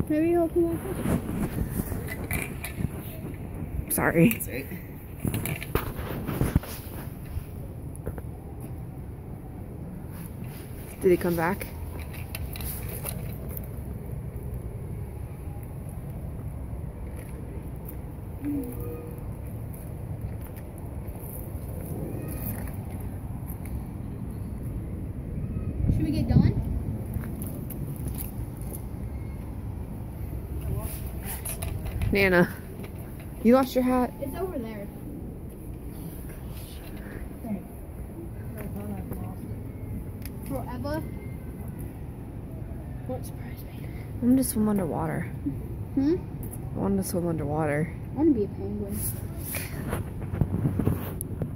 Maybe he'll come on. Sorry. That's right. Did he come back? Should we get done? Nana, you lost your hat? It's over there. Forever. What surprised me? I wanted to swim underwater. Hmm? I wanted to swim underwater. I want to be a penguin.